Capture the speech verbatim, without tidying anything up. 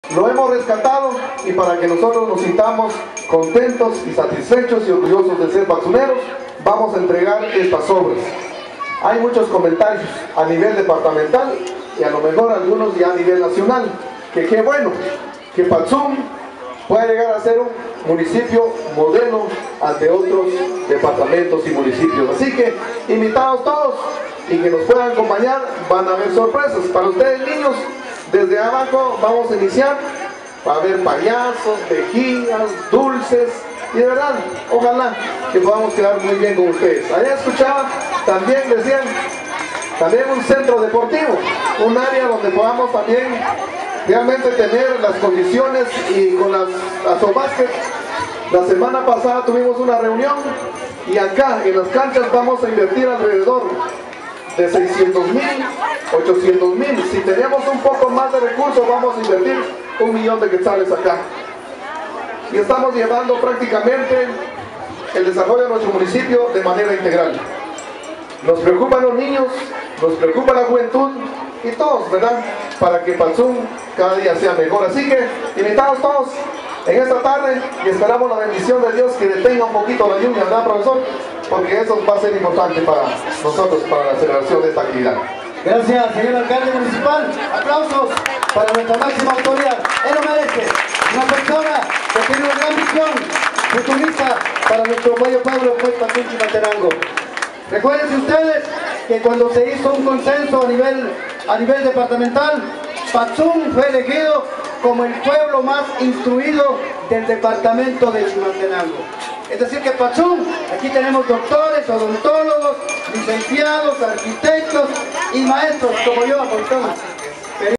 Lo hemos rescatado y para que nosotros nos sintamos contentos y satisfechos y orgullosos de ser patsuneros, vamos a entregar estas obras. Hay muchos comentarios a nivel departamental y a lo mejor algunos ya a nivel nacional, que qué bueno, que Patzum puede llegar a ser un municipio modelo ante otros departamentos y municipios. Así que invitados todos y que nos puedan acompañar, van a haber sorpresas. Para ustedes niños, desde abajo vamos a iniciar, va a haber payasos, tejidas, dulces, y de verdad, ojalá que podamos quedar muy bien con ustedes. Allá escuchaba, también decían, también un centro deportivo, un área donde podamos también realmente tener las condiciones y con las Azobásquet. La semana pasada tuvimos una reunión y acá en las canchas vamos a invertir alrededor de seiscientos mil, ochocientos mil. Si tenemos un poco más de recursos vamos a invertir un millón de quetzales acá. Y estamos llevando prácticamente el desarrollo de nuestro municipio de manera integral. Nos preocupan los niños, nos preocupa la juventud y todos, ¿verdad? Para que Patzum cada día sea mejor. Así que invitados todos en esta tarde y esperamos la bendición de Dios que detenga un poquito la lluvia, ¿verdad, profesor? Porque eso va a ser importante para nosotros, para la celebración de esta actividad. Gracias, señor alcalde municipal. Aplausos para nuestra máxima autoridad. Él lo merece. Una persona que tiene una gran visión futurista para nuestro bello pueblo, pues Patzum Chimaltenango. Recuerden ustedes que cuando se hizo un consenso a nivel, a nivel departamental, Patzum fue elegido como el pueblo más instruido del departamento de Chimaltenango. Es decir que Patzum, aquí tenemos doctores, odontólogos, licenciados, arquitectos y maestros como yo, por todos.